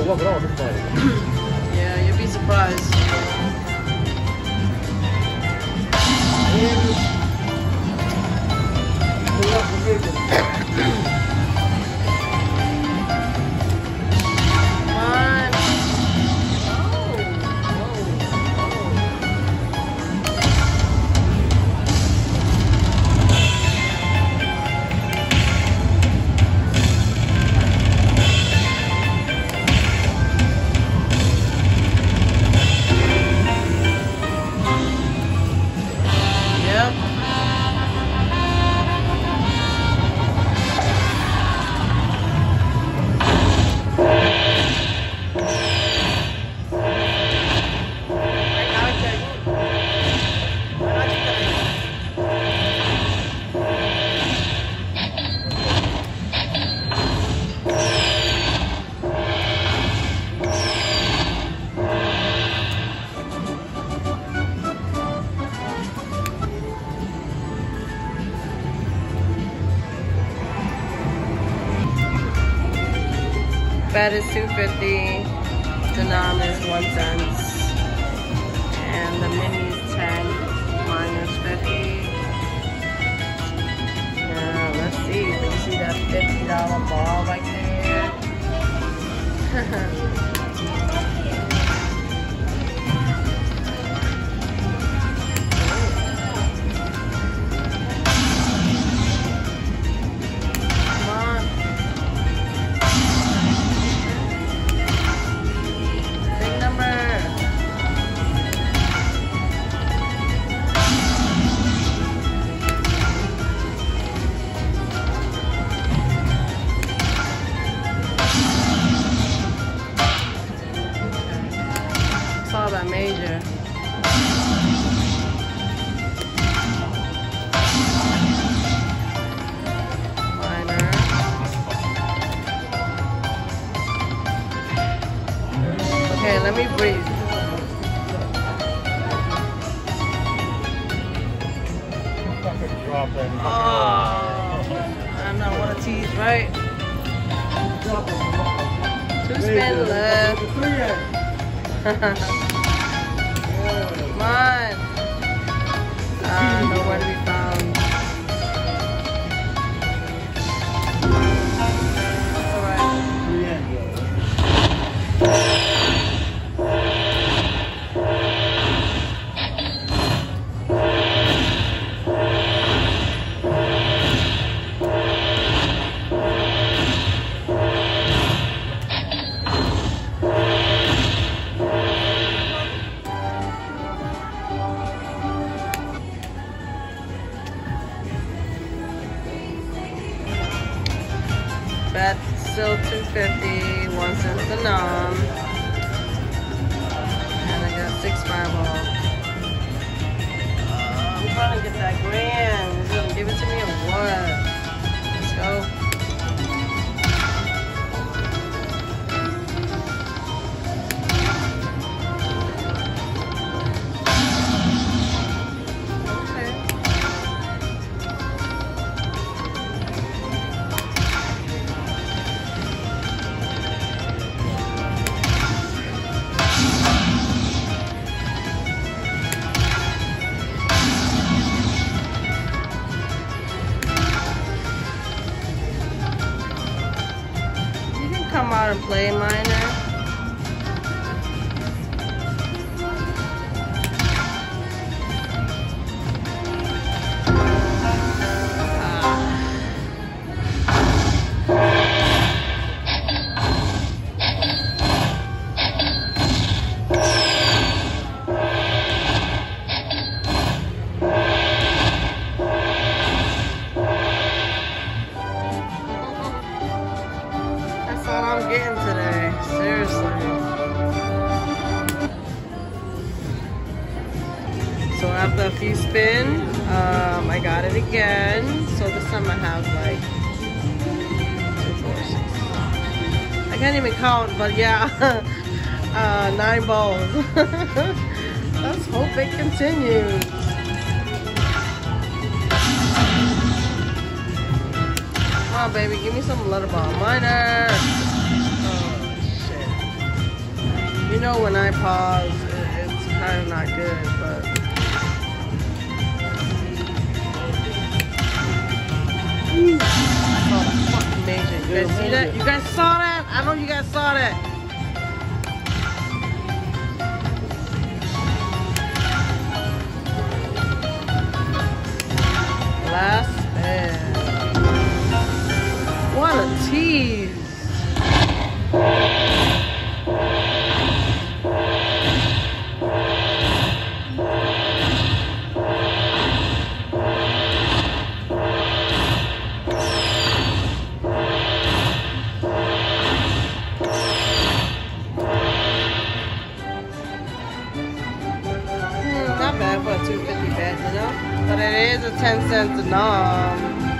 Yeah, you'll be surprised. Fat is $2.50, the Nam is 1 cent, and the mini is 10, minus 50. Now let's see, you see that $50 ball right there? All that major. Minor. Okay, let me breathe. Oh, I'm not one of these, right? 2 spin left. Come on. Nowhere to be found. Bet still $2.50, 1 cent the Nam, and I got 6 fireballs. I'm trying to get that grand. Is he gonna give it to me or what? Let's go. Come out and play, Minor. I'm getting today, seriously. So after a few spins, I got it again. So this time I have like 2, 4, 6. I can't even count, but yeah, 9 balls. Let's hope it continues. Come on, baby, give me some letter ball. Minor. Oh, shit. when I pause, it's kind of not good, but. Oh, fucking amazing. You guys see that? You guys saw that? I know you guys saw that. Last man. What a tease. Not bad for a 250 bet, you know? But it is a 10-cent denom.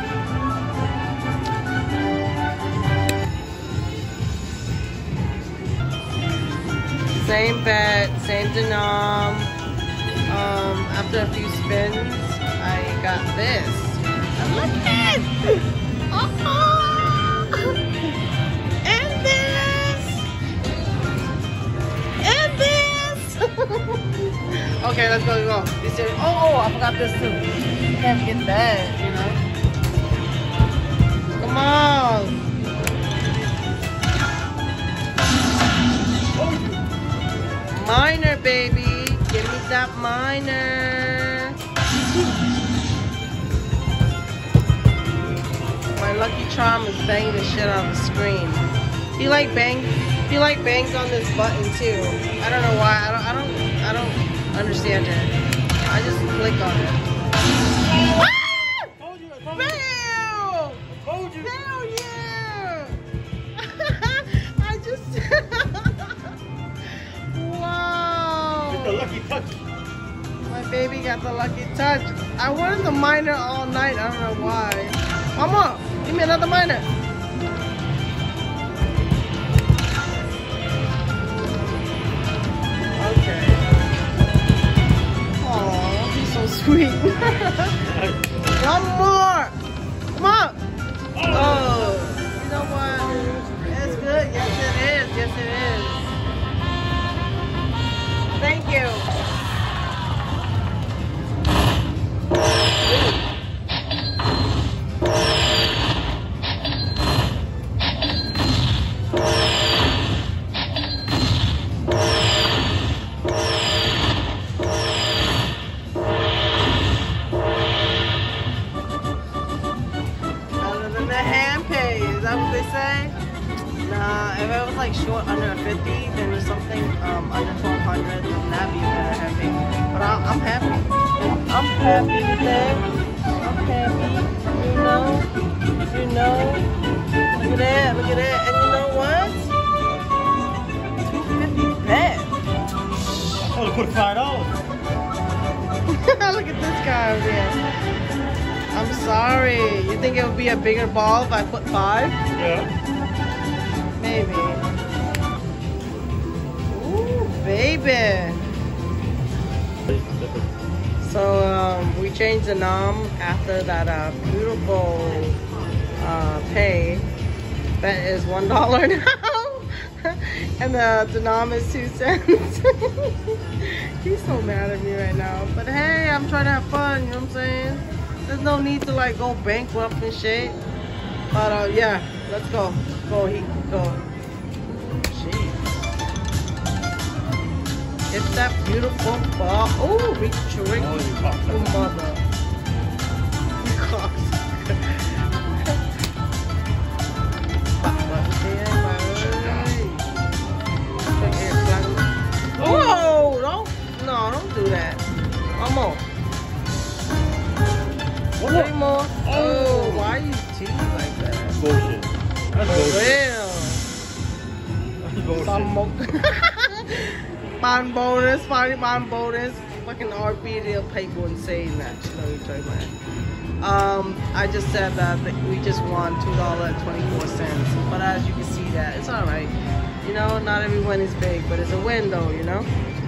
Same bet, same denom. After a few spins, I got this. And look at this! And this! And this! Okay, let's go. Oh, I forgot this too. Can't forget that, you know? Come on! Minor, baby. Give me that minor. My Lucky Charm is banging the shit out of the screen. He like bangs on this button too. I don't know why. I don't understand it. I just click on it. Ah! Told you. Fail! Told you. Failure! I just wow! Get the lucky touch. My baby got the lucky touch. I wanted the minor all night. I don't know why. Mama, give me another minor. Okay. Aw, he's so sweet. One more. Come on. Oh, you know what? It's good. Yes, it is. Yes, it is. Thank you. Other than the hand pay, is that what they say? Nah, if it was like short under 50, then there's something under 1200, then that'd be better happy. But I'm happy. I'm happy with that. I'm happy. You know. Look at that. And you know what? 250 bet. I told her to put $5. Look at this guy over here. I'm sorry. You think it would be a bigger ball if I put 5? Yeah. Maybe. Ooh, baby. So we changed the nom after that beautiful pay. Bet is $1 now, and the nom is 2 cents. He's so mad at me right now. But hey, I'm trying to have fun. You know what I'm saying? There's no need to like go bankrupt and shit. But yeah, let's go. Go. Jeez. It's that beautiful ball. Oh, reach trick. Oh, you cocksucker. Oh, mother. You cocksucker. Whoa! Don't do that. One more. Three more. Oh, why you cheating like that? Bullshit. That's bullshit. Real. That's bullshit. Some more. bonus. Fucking RP real people insane that. You know what you're talking about. I just said that we just won $2.24. But as you can see that, it's alright. You know, not every win is big, but it's a win though, you know?